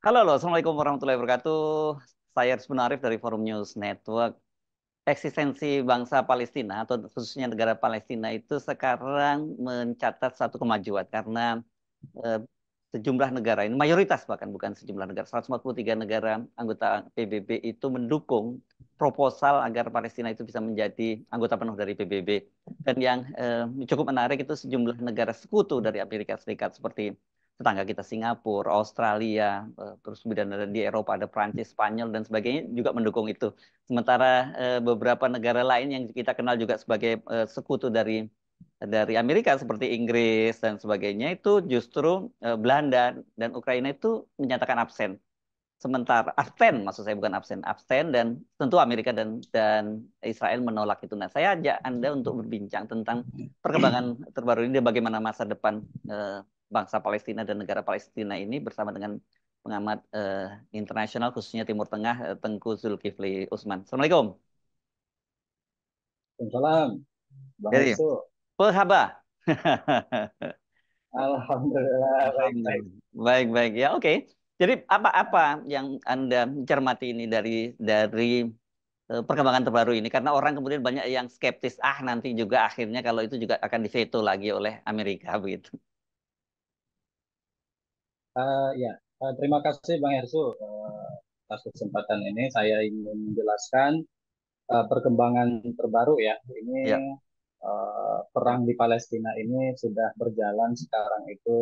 Halo, Assalamualaikum warahmatullahi wabarakatuh. Saya Rizwan Arif dari Forum News Network. Eksistensi bangsa Palestina atau khususnya negara Palestina itu sekarang mencatat satu kemajuan karena eh, sejumlah negara ini mayoritas bahkan bukan sejumlah negara 143 negara anggota PBB itu mendukung proposal agar Palestina itu bisa menjadi anggota penuh dari PBB. Dan yang cukup menarik itu sejumlah negara sekutu dari Amerika Serikat seperti tetangga kita Singapura, Australia, terus kemudian ada di Eropa ada Prancis, Spanyol dan sebagainya juga mendukung itu. Sementara beberapa negara lain yang kita kenal juga sebagai sekutu dari Amerika seperti Inggris dan sebagainya itu justru Belanda dan Ukraina itu menyatakan absen. Sementara absen, maksud saya bukan absen, absen dan tentu Amerika dan Israel menolak itu. Nah, saya ajak Anda untuk berbincang tentang perkembangan terbaru ini dan bagaimana masa depan bangsa Palestina dan negara Palestina ini bersama dengan pengamat internasional khususnya Timur Tengah Tengku Zulkifli Usman. Assalamualaikum. Waalaikumsalam, Bang Jadi, Hersو. Pehaba. Alhamdulillah, baik-baik. Alhamdulillah. Baik-baik ya, oke. Jadi apa-apa yang Anda cermati ini dari perkembangan terbaru ini? Karena orang kemudian banyak yang skeptis, nanti juga akhirnya kalau itu juga akan diveto lagi oleh Amerika begitu. Ya, terima kasih Bang Hersو atas kesempatan ini. Saya ingin menjelaskan perkembangan terbaru ya. Ini Ya. perang di Palestina ini sudah berjalan sekarang itu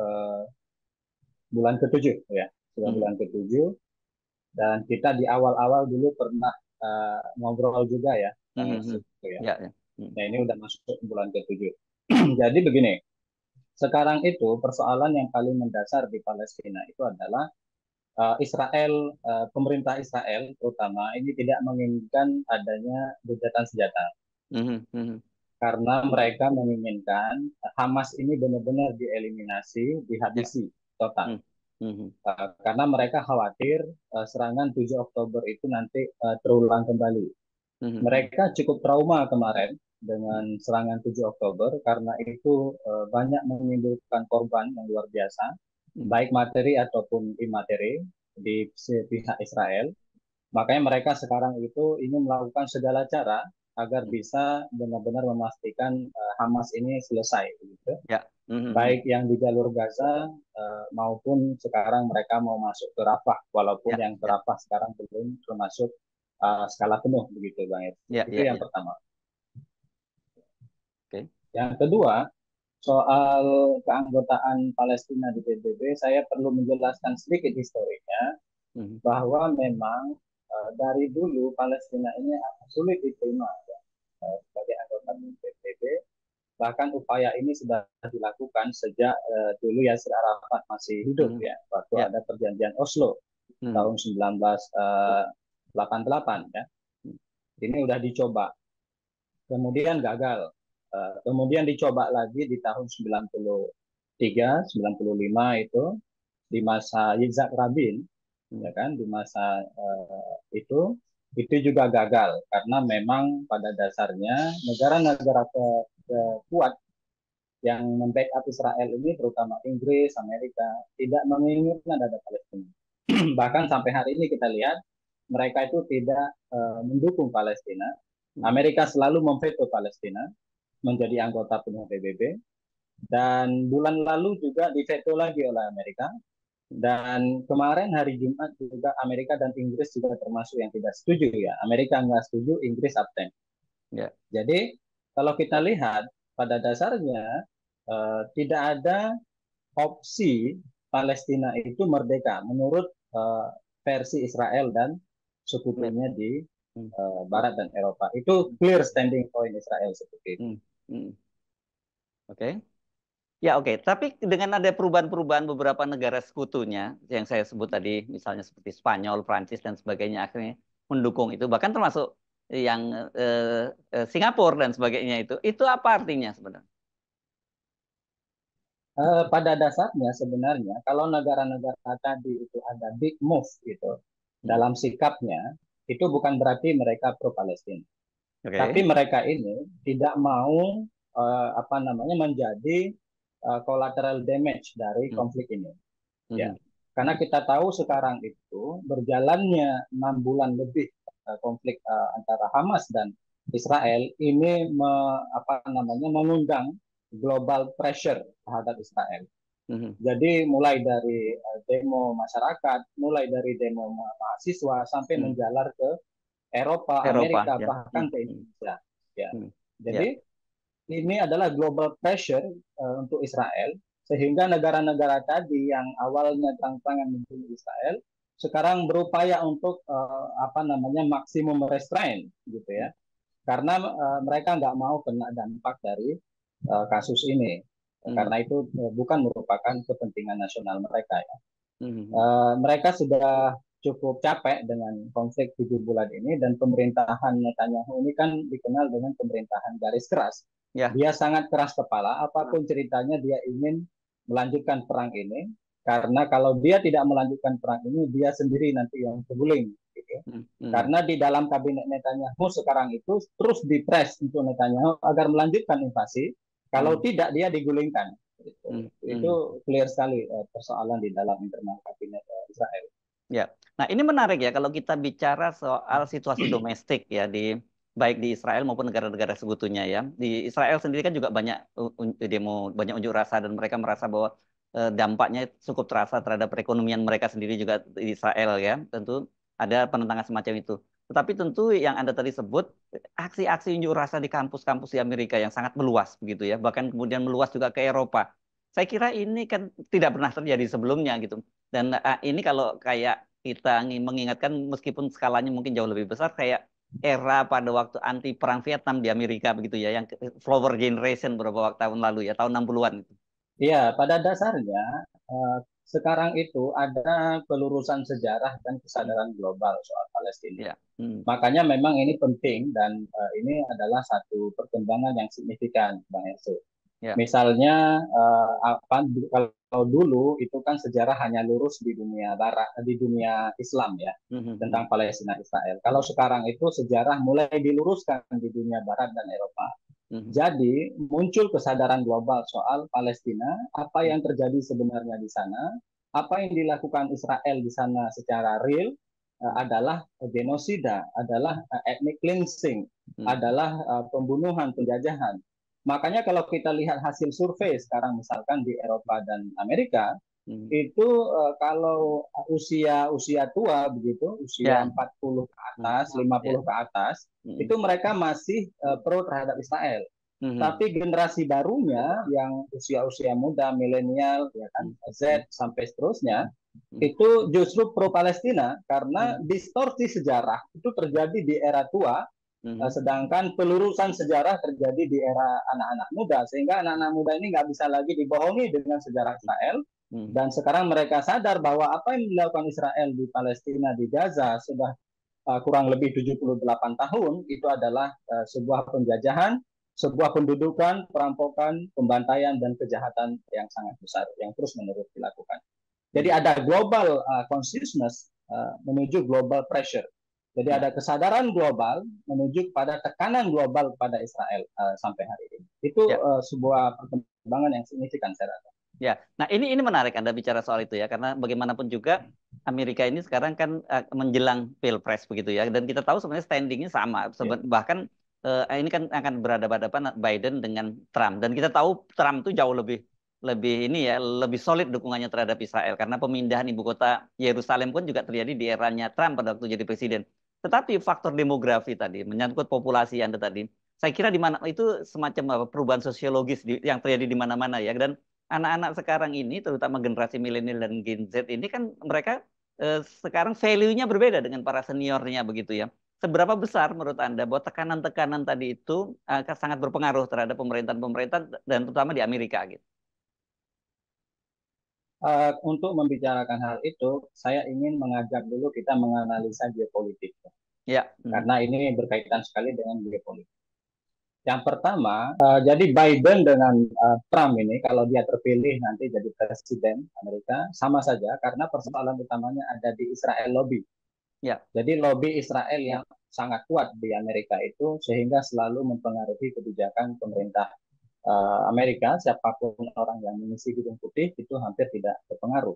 bulan ke-7 ya, sudah Mhm. bulan ke-7 dan kita di awal-awal dulu pernah ngobrol juga ya, Bang Mhm, Hersو mhm. ya. Ya, ya. Mhm. Nah, ini udah masuk bulan ke-7. Jadi begini, sekarang itu persoalan yang paling mendasar di Palestina itu adalah Israel, pemerintah Israel terutama ini tidak menginginkan adanya gencatan senjata Mhm, mhm. karena mereka menginginkan Hamas ini benar-benar dieliminasi, Ya. dihabisi total. Mhm, mhm. Karena mereka khawatir serangan 7 Oktober itu nanti terulang kembali. Mhm, mhm. Mereka cukup trauma kemarin dengan Mhm. serangan 7 Oktober karena itu banyak menimbulkan korban yang luar biasa, Mhm. baik materi ataupun imateri di pihak Israel. Makanya mereka sekarang itu ingin melakukan segala cara agar Mhm. bisa benar-benar memastikan Hamas ini selesai, gitu. Ya. Mhm, mhm. Baik yang di jalur Gaza maupun sekarang mereka mau masuk ke Rafah, walaupun Ya, yang ke ya. Rafah sekarang belum termasuk skala penuh, begitu Bang Edi. Ya, Itu ya, yang ya. pertama. Oke. Yang kedua, soal keanggotaan Palestina di PBB, saya perlu menjelaskan sedikit historinya Mhm. bahwa memang dari dulu Palestina ini sulit diterima ya, sebagai anggota PBB. Bahkan upaya ini sudah dilakukan sejak dulu Yasir Arafat masih hidup Mhm. ya, waktu Ya. ada perjanjian Oslo Mhm. tahun 1988 ya. Ini udah dicoba, kemudian gagal. Kemudian dicoba lagi di tahun 93, 95 itu di masa Yitzhak Rabin, Mhm. ya kan, di masa itu juga gagal karena memang pada dasarnya negara-negara kuat yang membackup Israel ini terutama Inggris, Amerika tidak menginginkan ada Palestina. Bahkan sampai hari ini kita lihat mereka itu tidak mendukung Palestina. Mhm. Amerika selalu memveto Palestina menjadi anggota penuh PBB dan bulan lalu juga diveto lagi oleh Amerika. Dan kemarin hari Jumat juga Amerika dan Inggris juga termasuk yang tidak setuju ya. Amerika nggak setuju, Inggris abstain. Ya. Jadi kalau kita lihat pada dasarnya tidak ada opsi Palestina itu merdeka menurut versi Israel dan Ya. sekutunya di Mhm. Barat dan Eropa. Itu clear standing point Israel seperti itu. Mhm. Mhm. Oke. Ya, oke. Tapi dengan ada perubahan-perubahan beberapa negara sekutunya yang saya sebut tadi, misalnya seperti Spanyol, Prancis dan sebagainya akhirnya mendukung itu, bahkan termasuk yang Singapura dan sebagainya itu apa artinya sebenarnya? Pada dasarnya sebenarnya kalau negara-negara tadi itu ada big move gitu Hmm. dalam sikapnya, itu bukan berarti mereka pro Palestina. Tapi Oke. mereka ini tidak mau menjadi collateral damage dari Hmm. konflik ini. Ya, Mhm. Karena kita tahu sekarang itu berjalannya 6 bulan lebih konflik antara Hamas dan Israel ini mengundang global pressure terhadap Israel. Mhm. Jadi mulai dari demo masyarakat, mulai dari demo mahasiswa sampai Mhm. menjalar ke Eropa, Eropa Amerika, ya. bahkan ke Indonesia. Ya. Mhm. Ya. Jadi ini adalah global pressure untuk Israel, sehingga negara-negara tadi yang awalnya terang-terangan membunuh Israel sekarang berupaya untuk maksimum restraint gitu ya, karena mereka nggak mau kena dampak dari kasus ini, Mhm. karena itu bukan merupakan kepentingan nasional mereka ya. Mhm. Mereka sudah cukup capek dengan konflik 7 bulan ini, dan pemerintahan Netanyahu ini kan dikenal dengan pemerintahan garis keras. Ya. Dia sangat keras kepala, apapun ceritanya dia ingin melanjutkan perang ini, karena kalau dia tidak melanjutkan perang ini, dia sendiri nanti yang terguling. Gitu. Mhm. Mhm. Karena di dalam kabinet Netanyahu sekarang itu terus dipres untuk Netanyahu agar melanjutkan invasi, kalau Mhm. tidak dia digulingkan. Gitu. Mhm. Itu Mhm. clear sekali persoalan di dalam internal kabinet Israel. Ya, nah ini menarik ya kalau kita bicara soal situasi domestik ya di baik di Israel maupun negara-negara sekutunya ya. Di Israel sendiri kan juga banyak demo, banyak unjuk rasa dan mereka merasa bahwa dampaknya cukup terasa terhadap perekonomian mereka sendiri juga di Israel ya. Tentu ada penentangan semacam itu. Tetapi tentu yang Anda tadi sebut aksi-aksi unjuk rasa di kampus-kampus di Amerika yang sangat meluas begitu ya, bahkan kemudian meluas juga ke Eropa. Saya kira ini kan tidak pernah terjadi sebelumnya gitu. Dan ini kalau kayak kita mengingatkan meskipun skalanya mungkin jauh lebih besar kayak era pada waktu anti perang Vietnam di Amerika begitu ya yang Flower Generation beberapa tahun lalu ya tahun 60-an itu. Iya, pada dasarnya eh, sekarang itu ada pelurusan sejarah dan Hmm. kesadaran global soal Palestina. Ya. Hmm. Makanya memang ini penting, dan ini adalah satu perkembangan yang signifikan, Bang Erso. Ya. Misalnya kalau dulu itu kan sejarah hanya lurus di dunia barat, di dunia Islam ya, Hmm. Hmm. tentang Palestina Israel. Kalau sekarang itu sejarah mulai diluruskan di dunia barat dan Eropa. Hmm. Jadi muncul kesadaran global soal Palestina, apa yang terjadi sebenarnya di sana, apa yang dilakukan Israel di sana secara real Hmm. adalah genosida, adalah ethnic cleansing, Hmm. adalah pembunuhan, penjajahan. Makanya kalau kita lihat hasil survei sekarang misalkan di Eropa dan Amerika, Hmm. itu kalau usia usia tua begitu, usia Ya. 40 ke Hmm. atas, Ya. 50 ke atas, Hmm. itu mereka masih pro terhadap Israel. Hmm. Tapi generasi barunya yang usia-usia muda, milenial, ya kan, Hmm. Z sampai seterusnya, Hmm. itu justru pro Palestina karena Hmm. distorsi sejarah itu terjadi di era tua, Hmm. sedangkan pelurusan sejarah terjadi di era anak-anak muda, sehingga anak-anak muda ini nggak bisa lagi dibohongi dengan sejarah Israel. Hmm. Dan sekarang mereka sadar bahwa apa yang dilakukan Israel di Palestina, di Gaza sudah kurang lebih 78 tahun, itu adalah sebuah penjajahan, sebuah pendudukan, perampokan, pembantaian, dan kejahatan yang sangat besar yang terus-menerus dilakukan. Jadi Hmm. ada global consciousness menuju global pressure. Jadi Ya. ada kesadaran global menuju pada tekanan global pada Israel sampai hari ini. Itu Ya. sebuah perkembangan yang signifikan saya rasa. Ya, nah ini menarik Anda bicara soal itu ya, karena bagaimanapun juga Amerika ini sekarang kan menjelang pilpres begitu ya, dan kita tahu sebenarnya standingnya sama, Ya. bahkan ini kan akan berhadapan-hadapan Biden dengan Trump, dan kita tahu Trump itu jauh lebih lebih ini ya, lebih solid dukungannya terhadap Israel, karena pemindahan ibu kota Yerusalem pun juga terjadi di eranya Trump pada waktu jadi presiden. Tetapi faktor demografi tadi, menyangkut populasi Anda tadi, saya kira di mana itu semacam perubahan sosiologis yang terjadi di mana-mana ya, dan anak-anak sekarang ini, terutama generasi milenial dan Gen Z ini kan mereka sekarang value-nya berbeda dengan para seniornya begitu ya. Seberapa besar menurut Anda bahwa tekanan-tekanan tadi itu sangat berpengaruh terhadap pemerintahan-pemerintahan dan terutama di Amerika gitu? Untuk membicarakan hal itu, saya ingin mengajak dulu kita menganalisa geopolitik, Ya. karena ini berkaitan sekali dengan geopolitik. Yang pertama, jadi Biden dengan Trump ini, kalau dia terpilih nanti jadi presiden Amerika, sama saja karena persoalan utamanya ada di Israel lobby. Ya. Jadi lobby Israel yang sangat kuat di Amerika itu, sehingga selalu mempengaruhi kebijakan pemerintah Amerika. Siapapun orang yang mengisi gedung putih itu hampir tidak berpengaruh.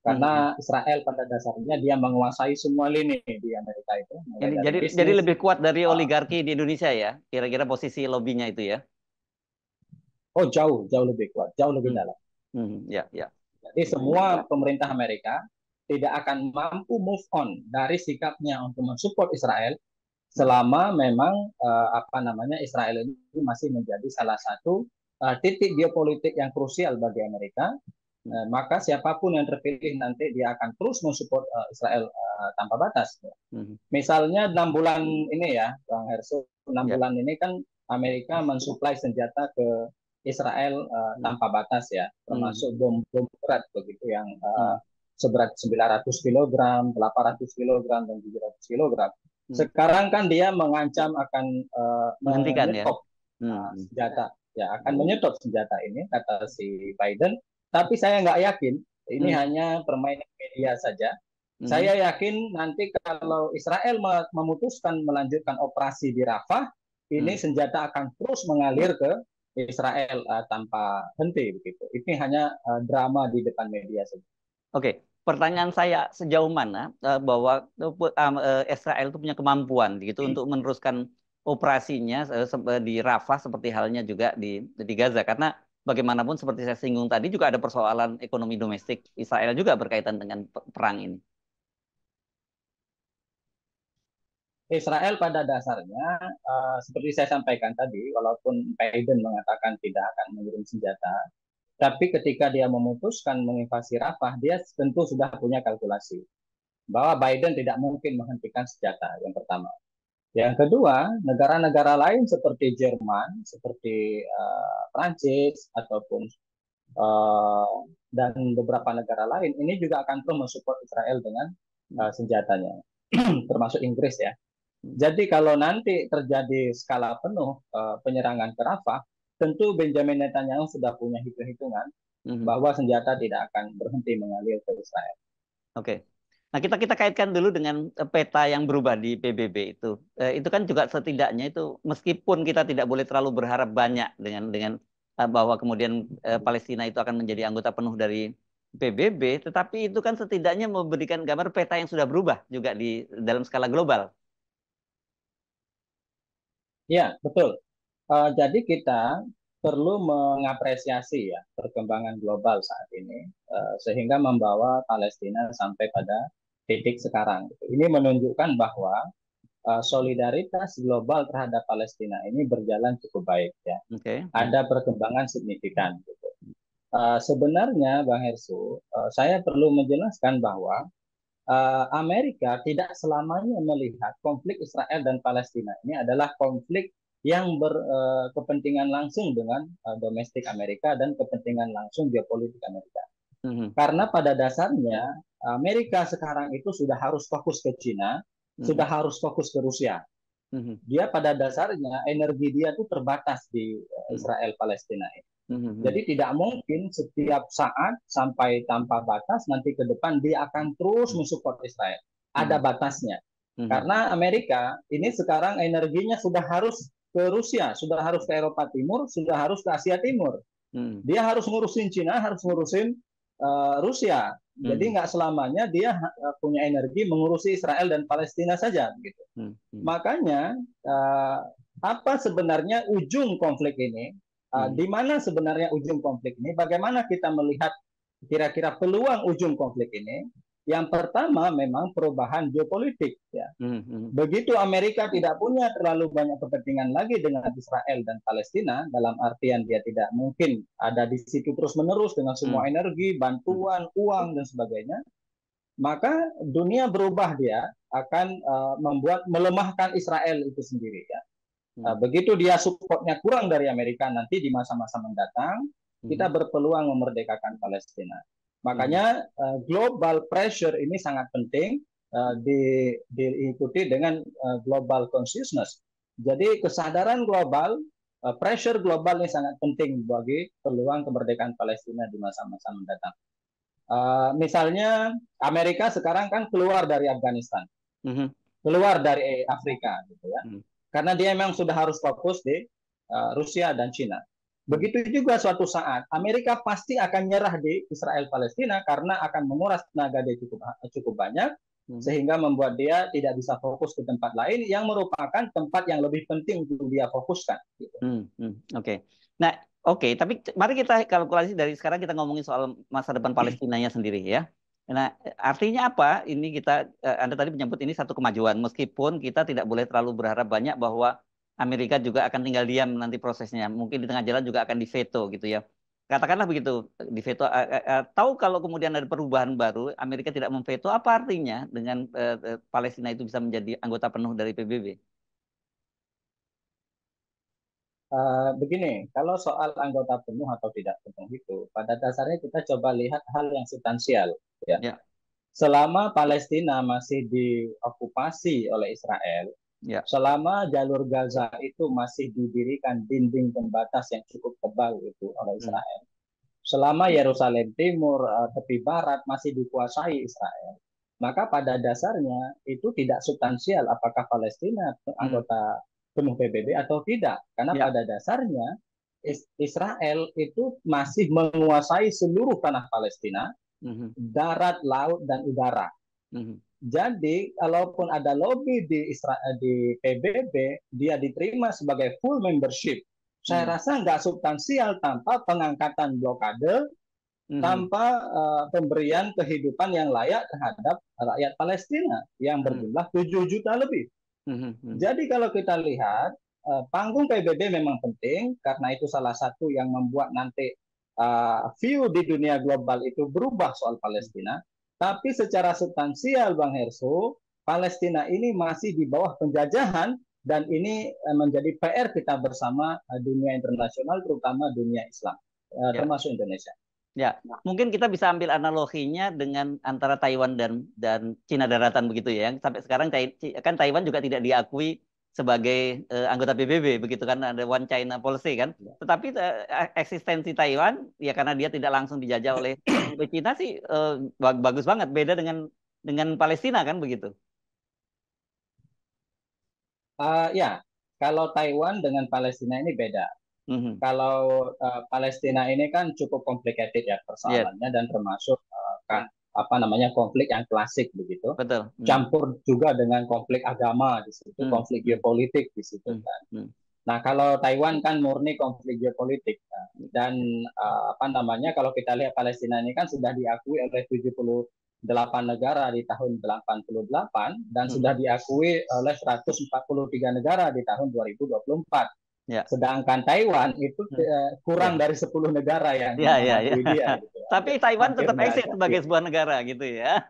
Karena Israel pada dasarnya dia menguasai semua lini di Amerika itu, mulai Ini dari jadi bisnis. lebih kuat dari uh, oligarki di Indonesia ya, kira-kira posisi lobbynya itu ya. oh jauh jauh lebih kuat, jauh lebih Hmm. dalam. Ya, ya. Jadi semua pemerintah Amerika tidak akan mampu move on dari sikapnya untuk mensupport Israel Hmm. selama memang apa namanya Israel ini masih menjadi salah satu titik geopolitik yang krusial bagi Amerika. Hmm. Maka siapapun yang terpilih nanti dia akan terus mensupport Israel tanpa batas. Hmm. Misalnya 6 bulan ini ya, Bang Herso, enam Ya. bulan ini kan Amerika mensuplai senjata ke Israel Hmm. tanpa batas ya, Hmm. termasuk bom-bom berat begitu yang Hmm. seberat 900 kilogram, 800 kilogram, dan 700 kilogram. Hmm. Sekarang kan dia mengancam akan Menghentikan ya. menyetop Hmm. senjata, ya akan menyetop senjata ini kata si Biden. Tapi saya nggak yakin, ini Hmm. hanya permainan media saja. Hmm. Saya yakin nanti kalau Israel memutuskan melanjutkan operasi di Rafah, ini Hmm. senjata akan terus mengalir ke Israel tanpa henti begitu. Ini hanya drama di depan media saja. Oke, pertanyaan saya sejauh mana bahwa Israel itu punya kemampuan gitu untuk meneruskan operasinya di Rafah seperti halnya juga di Gaza karena bagaimanapun seperti saya singgung tadi juga ada persoalan ekonomi domestik Israel juga berkaitan dengan perang ini. Israel pada dasarnya seperti saya sampaikan tadi, walaupun Biden mengatakan tidak akan mengirim senjata, tapi ketika dia memutuskan menginvasi Rafah, dia tentu sudah punya kalkulasi bahwa Biden tidak mungkin menghentikan senjata yang pertama. Yang kedua, negara-negara lain seperti Jerman, seperti Prancis ataupun uh, dan beberapa negara lain ini juga akan terus mensupport Israel dengan senjatanya, termasuk Inggris ya. Jadi kalau nanti terjadi skala penuh penyerangan ke Rafah, tentu Benjamin Netanyahu sudah punya hitung-hitungan Mhm. bahwa senjata tidak akan berhenti mengalir ke Israel. Oke. Nah, kita kaitkan dulu dengan peta yang berubah di PBB itu. Itu kan juga setidaknya itu meskipun kita tidak boleh terlalu berharap banyak dengan bahwa kemudian Palestina itu akan menjadi anggota penuh dari PBB, tetapi itu kan setidaknya memberikan gambar peta yang sudah berubah juga di dalam skala global. Ya, betul. Jadi kita perlu mengapresiasi ya perkembangan global saat ini sehingga membawa Palestina sampai pada titik sekarang. Ini menunjukkan bahwa solidaritas global terhadap Palestina ini berjalan cukup baik ya. Oke. Ada perkembangan signifikan. Gitu. Sebenarnya Bang Hersu, saya perlu menjelaskan bahwa Amerika tidak selamanya melihat konflik Israel dan Palestina ini adalah konflik yang berkepentingan langsung dengan domestik Amerika dan kepentingan langsung geopolitik Amerika. Mhm. Karena pada dasarnya Amerika sekarang itu sudah harus fokus ke Cina, sudah Mhm. harus fokus ke Rusia. Mhm. Dia pada dasarnya energi dia itu terbatas di Mhm. Israel Palestina ini. Mhm. Jadi tidak mungkin setiap saat sampai tanpa batas nanti ke depan dia akan terus mensupport Israel. Ada Mhm. batasnya. Mhm. Karena Amerika ini sekarang energinya sudah harus ke Rusia, sudah harus ke Eropa Timur, sudah harus ke Asia Timur. Mhm. Dia harus ngurusin Cina, harus ngurusin Rusia. Jadi Mhm. nggak selamanya dia punya energi mengurusi Israel dan Palestina saja. Gitu. Mhm. Mhm. Makanya apa sebenarnya ujung konflik ini? Mhm. Di mana sebenarnya ujung konflik ini? Bagaimana kita melihat kira-kira peluang ujung konflik ini? Yang pertama memang perubahan geopolitik. Ya. Mhm. Begitu Amerika tidak punya terlalu banyak kepentingan lagi dengan Israel dan Palestina, dalam artian dia tidak mungkin ada di situ terus-menerus dengan semua Mhm. energi, Mhm. bantuan, uang, dan sebagainya, maka dunia berubah dia akan membuat melemahkan Israel itu sendiri ya. Mhm. Begitu dia supportnya kurang dari Amerika nanti di masa-masa mendatang, kita Mhm. berpeluang memerdekakan Palestina. Mhm. Makanya global pressure ini sangat penting diikuti dengan global consciousness. Jadi kesadaran global, pressure global ini sangat penting bagi peluang kemerdekaan Palestina di masa-masa mendatang. Misalnya Amerika sekarang kan keluar dari Afghanistan, Mhm. keluar dari Afrika gitu ya. Mhm. Karena dia memang sudah harus fokus di Rusia dan Cina. Begitu juga suatu saat Amerika pasti akan nyerah di Israel Palestina karena akan menguras tenaga dia cukup banyak sehingga membuat dia tidak bisa fokus ke tempat lain yang merupakan tempat yang lebih penting untuk dia fokuskan. Gitu. Oke. Nah, oke. Tapi mari kita kalkulasi dari sekarang kita ngomongin soal masa depan Palestinanya sendiri ya. Nah, artinya apa? Ini kita, Anda tadi menyebut ini satu kemajuan, meskipun kita tidak boleh terlalu berharap banyak bahwa Amerika juga akan tinggal diam nanti prosesnya. Mungkin di tengah jalan juga akan diveto gitu ya. Katakanlah begitu, diveto. Tahu kalau kemudian ada perubahan baru, Amerika tidak memveto, apa artinya dengan Palestina itu bisa menjadi anggota penuh dari PBB? Begini, kalau soal anggota penuh atau tidak penuh itu, pada dasarnya kita coba lihat hal yang substansial. Ya. Ya, Selama Palestina masih diokupasi oleh Israel, ya. selama jalur Gaza itu masih didirikan dinding pembatas yang cukup tebal itu oleh Hmm. Israel, selama Yerusalem Timur, tepi barat masih dikuasai Israel, maka pada dasarnya itu tidak substansial apakah Palestina Hmm. anggota penuh PBB atau tidak. Karena Ya. pada dasarnya Israel itu masih menguasai seluruh tanah Palestina, darat, laut, dan udara. Jadi, kalaupun ada lobby di Israel, di PBB, dia diterima sebagai full membership. Saya rasa nggak substansial tanpa pengangkatan blokade, tanpa pemberian kehidupan yang layak terhadap rakyat Palestina yang berjumlah 7 juta lebih. Jadi kalau kita lihat, panggung PBB memang penting, karena itu salah satu yang membuat nanti view di dunia global itu berubah soal Palestina. Tapi secara substansial, Bang Herso, Palestina ini masih di bawah penjajahan, dan ini menjadi PR kita bersama dunia internasional, terutama dunia Islam, termasuk Indonesia. Ya, mungkin kita bisa ambil analoginya dengan antara Taiwan dan Cina daratan begitu ya. Sampai sekarang kan Taiwan juga tidak diakui sebagai anggota PBB begitu kan, ada One China Policy kan. Tetapi eksistensi Taiwan ya karena dia tidak langsung dijajah oleh Cina sih bagus banget, beda dengan Palestina kan begitu. Ya, kalau Taiwan dengan Palestina ini beda. Kalau Palestina ini kan cukup complicated ya persoalannya, dan termasuk kan apa namanya konflik yang klasik begitu. Betul. Campur juga dengan konflik agama di situ, konflik geopolitik di situ kan. Nah, kalau Taiwan kan murni konflik geopolitik. Dan apa namanya kalau kita lihat Palestina ini kan sudah diakui oleh 78 negara di tahun 88 dan sudah diakui oleh 143 negara di tahun 2024. Ya. Sedangkan Taiwan itu kurang dari 10 negara yang mengakui dia. Gitu. Tapi Taiwan tetap eksis sebagai sebuah negara gitu ya.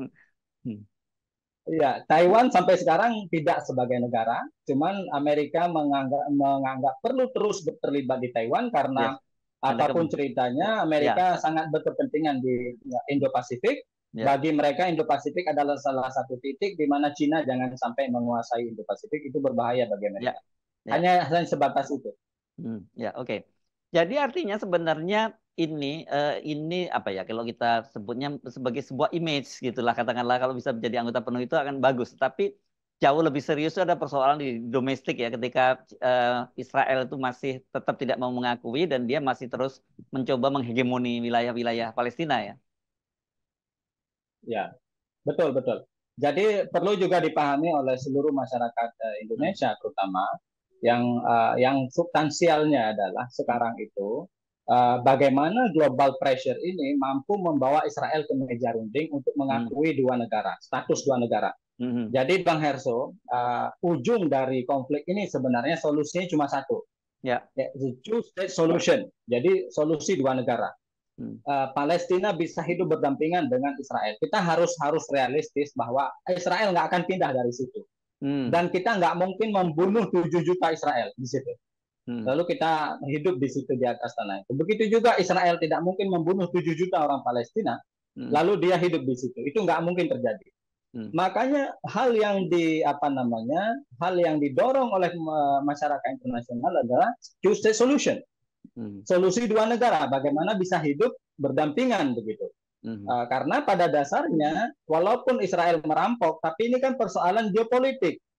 Iya, Taiwan sampai sekarang tidak sebagai negara, cuman Amerika menganggap perlu terus terlibat di Taiwan karena apapun ceritanya Amerika sangat berkepentingan di Indo-Pasifik. Bagi mereka Indo-Pasifik adalah salah satu titik di mana Cina jangan sampai menguasai Indo-Pasifik, itu berbahaya bagi Amerika. Hanya sebatas itu. Ya, oke. Jadi artinya sebenarnya ini apa ya, kalau kita sebutnya sebagai sebuah image gitulah, katakanlah kalau bisa menjadi anggota penuh itu akan bagus. Tapi jauh lebih serius itu ada persoalan di domestik ya, ketika Israel itu masih tetap tidak mau mengakui dan dia masih terus mencoba menghegemoni wilayah-wilayah Palestina ya. Ya, betul betul. Jadi perlu juga dipahami oleh seluruh masyarakat Indonesia terutama yang substansialnya adalah sekarang itu bagaimana global pressure ini mampu membawa Israel ke meja runding untuk mengakui dua negara, status dua negara. Jadi Bang Herso, ujung dari konflik ini sebenarnya solusinya cuma satu, the two-state solution. Jadi solusi dua negara. Palestina bisa hidup berdampingan dengan Israel. Kita harus realistis bahwa Israel nggak akan pindah dari situ. Dan kita nggak mungkin membunuh 7 juta Israel di situ. Lalu kita hidup di situ di atas tanah itu. Begitu juga Israel tidak mungkin membunuh 7 juta orang Palestina, lalu dia hidup di situ. Itu nggak mungkin terjadi. Makanya hal yang didorong oleh masyarakat internasional adalah two-state solution. Solusi dua negara, bagaimana bisa hidup berdampingan begitu. Karena pada dasarnya walaupun Israel merampok, tapi ini kan persoalan geopolitik.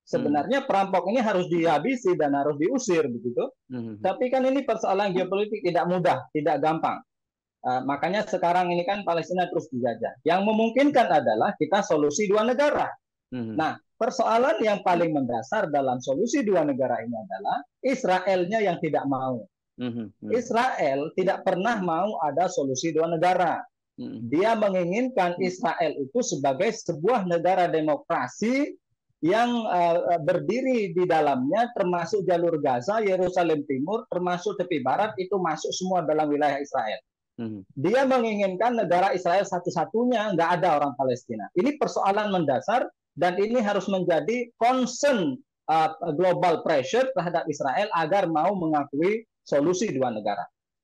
sebenarnya perampok ini harus dihabisi dan harus diusir begitu. Tapi kan ini persoalan geopolitik tidak mudah, tidak gampang. Makanya sekarang ini kan Palestina terus dijajah. Yang memungkinkan adalah kita solusi dua negara. Nah, persoalan yang paling mendasar dalam solusi dua negara ini adalah Israelnya yang tidak mau. Israel tidak pernah mau ada solusi dua negara. Dia menginginkan Israel itu sebagai sebuah negara demokrasi yang berdiri di dalamnya, termasuk jalur Gaza, Yerusalem Timur, termasuk tepi barat, itu masuk semua dalam wilayah Israel. Dia menginginkan negara Israel satu-satunya, nggak ada orang Palestina. Ini persoalan mendasar dan ini harus menjadi concern global pressure terhadap Israel agar mau mengakui solusi dua negara.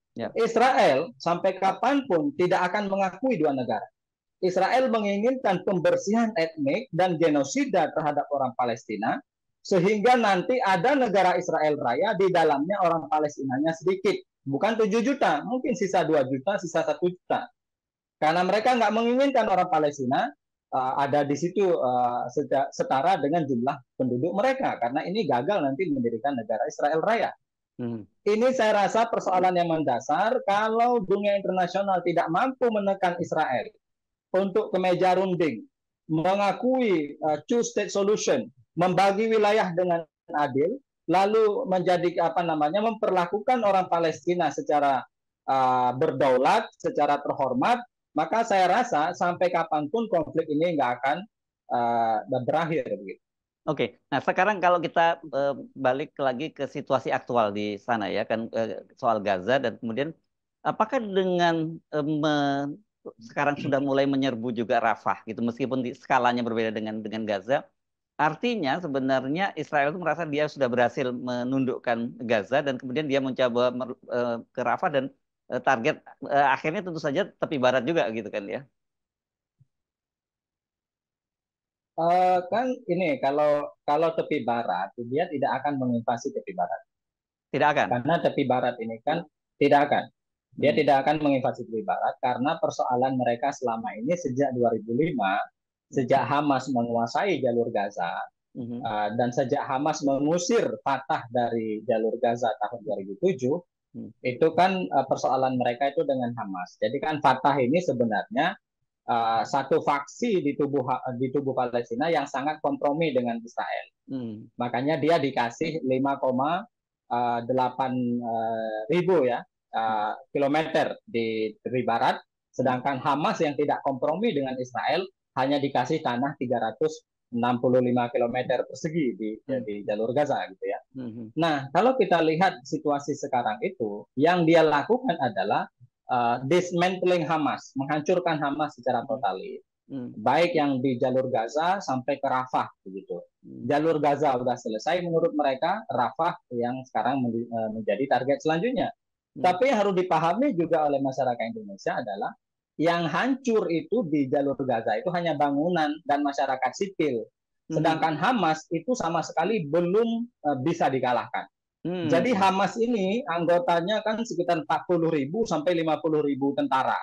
Israel sampai kapanpun tidak akan mengakui dua negara. Israel menginginkan pembersihan etnik dan genosida terhadap orang Palestina, sehingga nanti ada negara Israel Raya, di dalamnya orang Palestinanya sedikit. Bukan 7 juta, mungkin sisa 2 juta, sisa 1 juta. Karena mereka nggak menginginkan orang Palestina ada di situ setara dengan jumlah penduduk mereka. Karena ini gagal nanti mendirikan negara Israel Raya. Ini saya rasa persoalan yang mendasar. Kalau dunia internasional tidak mampu menekan Israel untuk ke meja runding, mengakui two state solution, membagi wilayah dengan adil, lalu menjadi memperlakukan orang Palestina secara berdaulat, secara terhormat, maka saya rasa sampai kapanpun konflik ini nggak akan berakhir. Oke, nah sekarang kalau kita balik lagi ke situasi aktual di sana ya kan, soal Gaza, dan kemudian apakah dengan sekarang sudah mulai menyerbu juga Rafah gitu, meskipun skalanya berbeda dengan Gaza, artinya sebenarnya Israel itu merasa dia sudah berhasil menundukkan Gaza dan kemudian dia mencoba ke Rafah, dan target akhirnya tentu saja tepi barat juga gitu kan ya. Kan ini kalau tepi barat dia tidak akan menginvasi tepi barat. Tidak akan. Karena tepi barat ini kan tidak akan. Dia tidak akan menginvasi tepi barat karena persoalan mereka selama ini sejak 2005, sejak Hamas menguasai jalur Gaza, dan sejak Hamas mengusir Fatah dari jalur Gaza tahun 2007, itu kan persoalan mereka itu dengan Hamas. Jadi kan Fatah ini sebenarnya satu faksi di tubuh Palestina yang sangat kompromi dengan Israel. Makanya dia dikasih 5,8 ribu kilometer di tepi barat, sedangkan Hamas yang tidak kompromi dengan Israel hanya dikasih tanah 365 km persegi di jalur Gaza gitu ya. Nah, kalau kita lihat situasi sekarang itu, yang dia lakukan adalah dismantling Hamas, menghancurkan Hamas secara totalis. Baik yang di jalur Gaza sampai ke Rafah begitu. Jalur Gaza sudah selesai menurut mereka, Rafah yang sekarang menjadi target selanjutnya. Tapi yang harus dipahami juga oleh masyarakat Indonesia adalah yang hancur itu di jalur Gaza itu hanya bangunan dan masyarakat sipil. Sedangkan Hamas itu sama sekali belum bisa dikalahkan. Jadi Hamas ini anggotanya kan sekitar 40.000 sampai 50.000 tentara.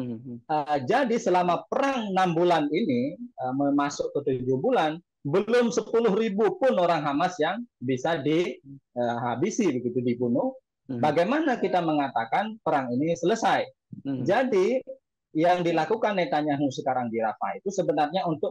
Jadi selama perang 6 bulan ini masuk ke 7 bulan, belum 10.000 pun orang Hamas yang bisa dihabisi begitu, dibunuh. Bagaimana kita mengatakan perang ini selesai? Jadi yang dilakukan Netanyahu sekarang di Rafah itu sebenarnya untuk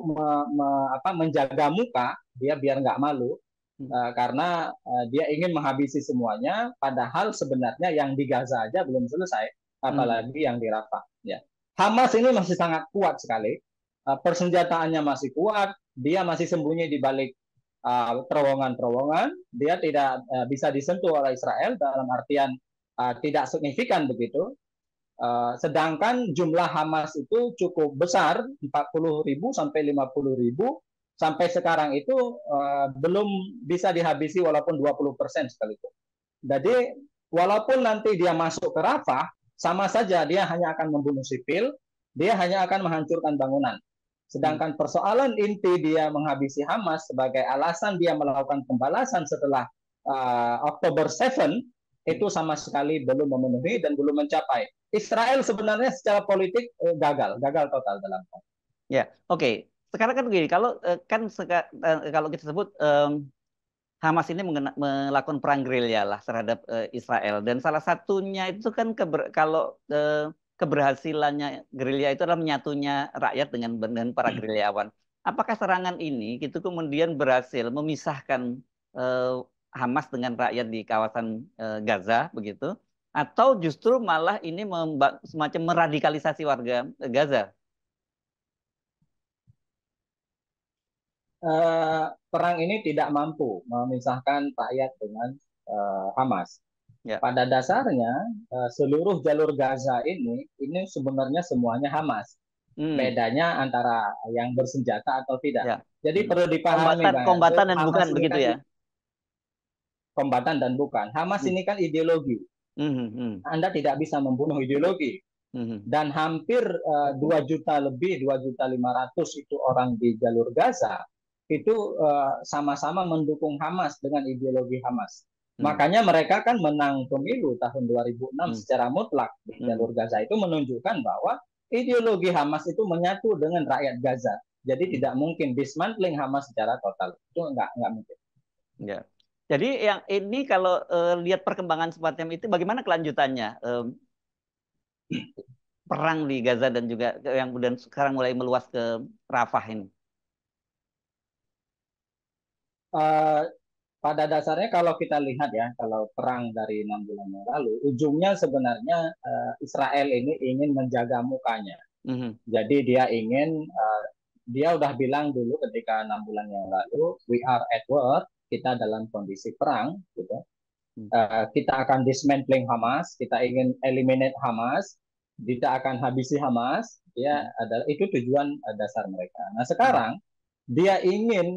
menjaga muka dia biar nggak malu, karena dia ingin menghabisi semuanya, padahal sebenarnya yang di Gaza aja belum selesai, apalagi yang di Rafah. Ya. Hamas ini masih sangat kuat sekali, persenjataannya masih kuat, dia masih sembunyi di balik terowongan-terowongan, dia tidak bisa disentuh oleh Israel dalam artian tidak signifikan begitu. Sedangkan jumlah Hamas itu cukup besar, 40.000 sampai 50.000, sampai sekarang itu belum bisa dihabisi walaupun 20% sekalipun. Jadi walaupun nanti dia masuk ke Rafah, sama saja dia hanya akan membunuh sipil, dia hanya akan menghancurkan bangunan. Sedangkan persoalan inti dia menghabisi Hamas sebagai alasan dia melakukan pembalasan setelah Oktober 7 itu sama sekali belum memenuhi dan belum mencapai. Israel sebenarnya secara politik gagal total dalam. Ya, oke. sekarang kan begini, kalau kalau kita sebut Hamas ini melakukan perang gerilya lah terhadap Israel, dan salah satunya itu kan kalau keberhasilannya gerilya itu adalah menyatunya rakyat dengan para gerilyawan. Apakah serangan ini gitu kemudian berhasil memisahkan eh, Hamas dengan rakyat di kawasan Gaza begitu, atau justru malah ini semacam meradikalisasi warga Gaza? Perang ini tidak mampu memisahkan rakyat dengan Hamas. Ya. Pada dasarnya seluruh jalur Gaza ini sebenarnya semuanya Hamas. Hmm. Bedanya antara yang bersenjata atau tidak. Ya. Jadi Hmm. perlu dipahami Kombatan, Bang kombatan Yanto, dan bukan Hamas ini begitu kan ya? kombatan dan bukan. Hamas Hmm. ini kan ideologi. Hmm. Hmm. Anda tidak bisa membunuh ideologi. Hmm. Dan hampir 2 juta lebih, 2.500.000 itu orang di jalur Gaza, itu sama-sama mendukung Hamas dengan ideologi Hamas. Hmm. Makanya mereka kan menang pemilu tahun 2006 Hmm. secara mutlak di Hmm. jalur Gaza, itu menunjukkan bahwa ideologi Hamas itu menyatu dengan rakyat Gaza. Jadi Hmm. tidak mungkin dismantling Hamas secara total. Itu nggak mungkin. Ya. Jadi yang ini kalau lihat perkembangan semacam itu, bagaimana kelanjutannya? Perang di Gaza dan juga yang kemudian sekarang mulai meluas ke Rafah ini. Uh, Pada dasarnya kalau kita lihat ya, kalau perang dari 6 bulan yang lalu, ujungnya sebenarnya Israel ini ingin menjaga mukanya. Mhm. Jadi dia udah bilang dulu ketika 6 bulan yang lalu, we are at war, kita dalam kondisi perang, gitu. Kita akan dismantling Hamas, kita ingin eliminate Hamas, kita akan habisi Hamas. Ya, adalah itu tujuan dasar mereka. Nah Mhm. sekarang dia ingin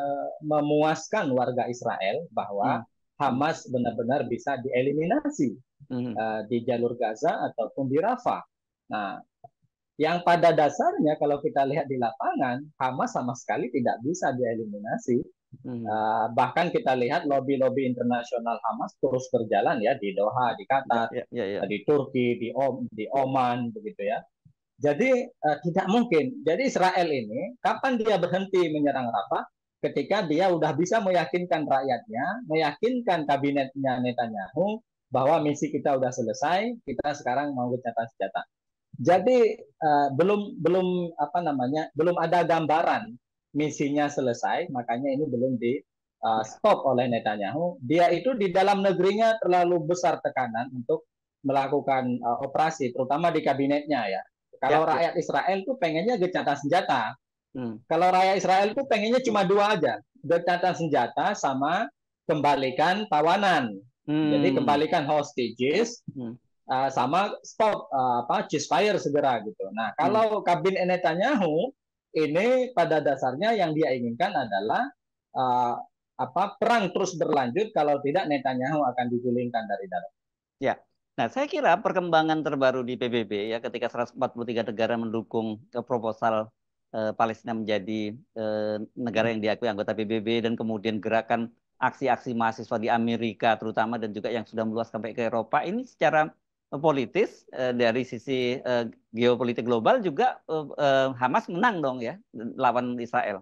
memuaskan warga Israel bahwa Mhm. Hamas benar-benar bisa dieliminasi Mhm. di jalur Gaza ataupun di Rafah. Nah, yang pada dasarnya kalau kita lihat di lapangan, Hamas sama sekali tidak bisa dieliminasi. Mhm. Bahkan kita lihat lobby-lobby internasional Hamas terus berjalan ya di Doha, di Ya, Qatar, ya, ya, ya. di Turki, di Oman, begitu ya. Jadi tidak mungkin. Jadi Israel ini kapan dia berhenti menyerang Rafah? Ketika dia udah bisa meyakinkan rakyatnya, meyakinkan kabinetnya Netanyahu bahwa misi kita udah selesai, kita sekarang mau gencatan senjata. Jadi belum belum apa namanya, belum ada gambaran misinya selesai, makanya ini belum di Ya. stop oleh Netanyahu. Dia itu di dalam negerinya terlalu besar tekanan untuk melakukan operasi, terutama di kabinetnya ya. Ya, Kalau ya. rakyat Israel tuh pengennya gencatan senjata. Hmm. Kalau rakyat Israel tuh pengennya cuma dua aja, gencatan senjata sama kembalikan tawanan. Jadi Hmm. kembalikan hostages Hmm. sama stop ceasefire segera gitu. Nah, Hmm. kalau kabinet Netanyahu ini pada dasarnya yang dia inginkan adalah uh, perang terus berlanjut, kalau tidak Netanyahu akan digulingkan dari dalam. Ya. Nah, saya kira perkembangan terbaru di PBB ya ketika 143 negara mendukung proposal Palestina menjadi negara yang diakui anggota PBB, dan kemudian gerakan aksi-aksi mahasiswa di Amerika terutama dan juga yang sudah meluas sampai ke Eropa ini secara politis dari sisi geopolitik global juga Hamas menang dong ya lawan Israel.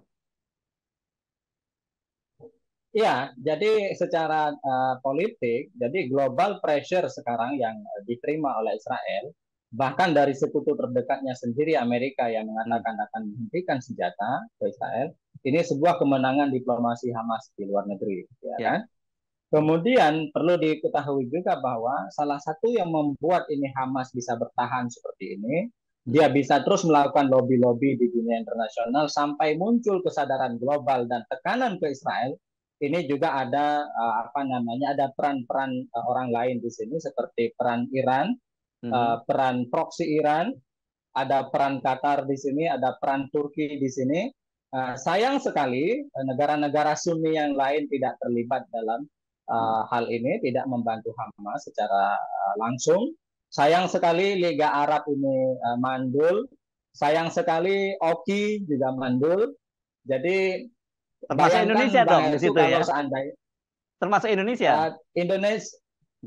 Ya, jadi secara politik, jadi global pressure sekarang yang diterima oleh Israel, bahkan dari sekutu terdekatnya sendiri Amerika yang Hmm. mengatakan akan menghentikan senjata ke Israel, ini sebuah kemenangan diplomasi Hamas di luar negeri, ya Ya. kan? Kemudian perlu diketahui juga bahwa salah satu yang membuat ini Hamas bisa bertahan seperti ini, Hmm. dia bisa terus melakukan lobby-lobby di dunia internasional sampai muncul kesadaran global dan tekanan ke Israel. Ini juga ada ada peran-peran orang lain di sini seperti peran Iran, Hmm. peran proksi Iran, ada peran Qatar di sini, ada peran Turki di sini. Sayang sekali negara-negara Sunni yang lain tidak terlibat dalam Hmm. hal ini, tidak membantu Hamas secara langsung. Sayang sekali Liga Arab ini mandul. Sayang sekali Oki juga mandul. Jadi Termasuk Indonesia bayangkan Bang dong di Hersу situ ya. kalau seandainya Termasuk Indonesia. Indonesia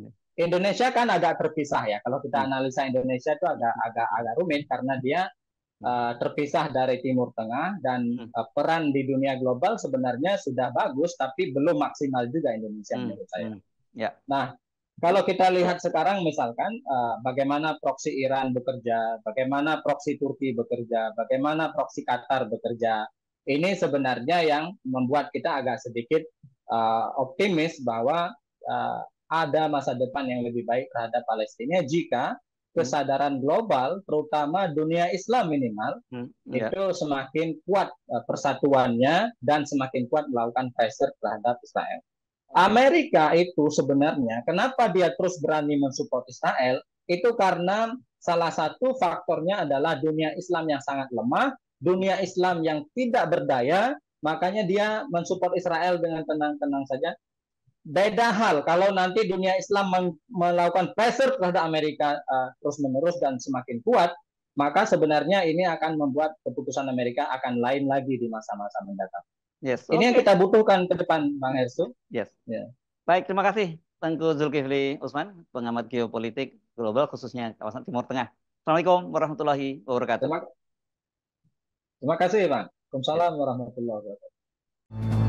Indonesia kan agak terpisah ya. Kalau kita Hmm. analisa Indonesia itu agak agak agak rumit karena dia terpisah dari Timur Tengah dan peran di dunia global sebenarnya sudah bagus, tapi belum maksimal juga Indonesia menurut saya. Ya. Nah, kalau kita lihat sekarang misalkan bagaimana proksi Iran bekerja, bagaimana proksi Turki bekerja, bagaimana proksi Qatar bekerja, ini sebenarnya yang membuat kita agak sedikit optimis bahwa ada masa depan yang lebih baik terhadap Palestina jika kesadaran global, terutama dunia Islam minimal, itu semakin kuat persatuannya dan semakin kuat melakukan pressure terhadap Israel. Amerika itu sebenarnya kenapa dia terus berani mensupport Israel itu karena salah satu faktornya adalah dunia Islam yang sangat lemah, dunia Islam yang tidak berdaya, makanya dia mensupport Israel dengan tenang-tenang saja. Beda hal kalau nanti dunia Islam melakukan pressure terhadap Amerika terus-menerus dan semakin kuat, maka sebenarnya ini akan membuat keputusan Amerika akan lain lagi di masa-masa mendatang. Yes, ini yang kita butuhkan ke depan, Bang Hersu. Yes. Baik, terima kasih Tengku Zulkifli Usman, pengamat geopolitik global khususnya kawasan Timur Tengah. Assalamualaikum warahmatullahi wabarakatuh. Terima kasih, Bang. Waalaikumsalam warahmatullahi wabarakatuh.